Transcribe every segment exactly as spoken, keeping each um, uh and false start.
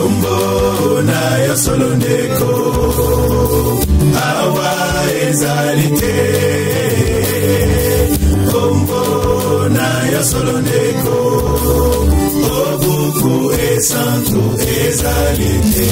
Kombo na yo solo ndeko awa ezalite Kombo na yo solo ndeko obuku esantu ezalite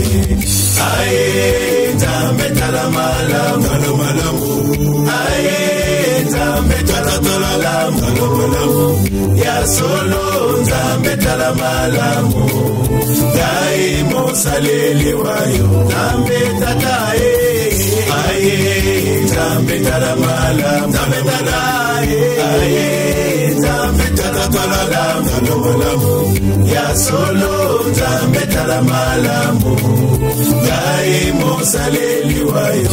aye tambe talamala malo malamu aye tambe talatala malo malamu ya solo tambe talamalamu Gai mosaleli wayo tambe tatae aye tambe talamala tambe tatae aye tambe talatala malo malamu ya solo tambe talamalamu Gai mosaleli wayo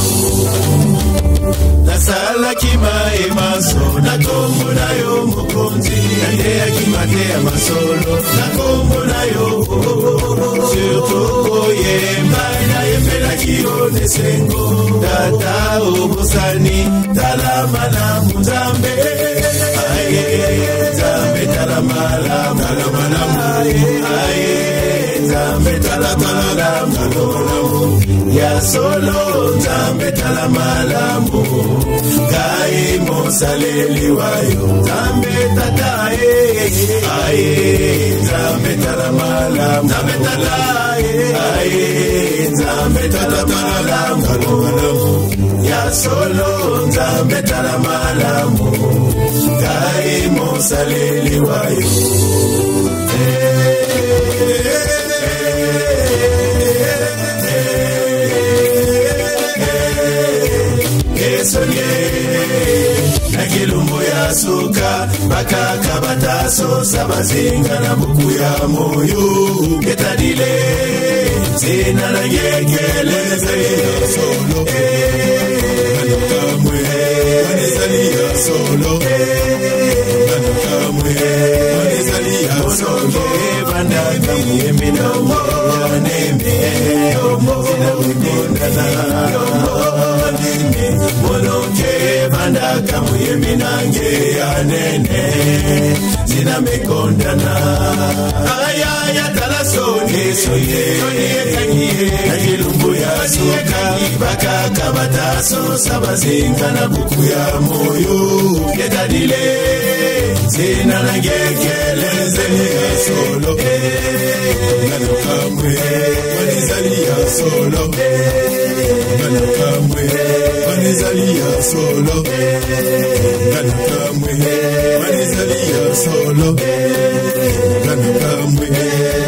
Nasala kima emaso na kombo na yo mukonzi Nande ya kima te ya masolo na kombo na yo Surtout koye mbai na yembe na kiyo nesengo Tata obosani talamala muzambe Aye zambe talamala talamala Aye zambe talamala talamala Ya solo zambe talamalamu Gai mosaleli wayo zambe tatae Aye zambe talamalamu Zambe tatae Aye zambe talamalamu Ya solo zambe talamalamu Gai mosaleli wayo Nakilumbu ya suka baka kabataso sabazinga na buku ya moyo ketadile zina na yekele zina solo Manukamwe Manezalia solo Manukamwe Manezalia solo Bandaka mwemina mwanembe Zina wikondana Monoke bandaka mwemina ya nene Zina mekondana Ayaya talasone soye Soye kanyiye Nakilumbu ya suka Baka kabataso sabazinga na buku ya moyo Ketadile Zina na ngekele Zina solo Manukamwe Manezalia solo Manukamwe Manezalia solo Manukamwe Manezalia solo Manukamwe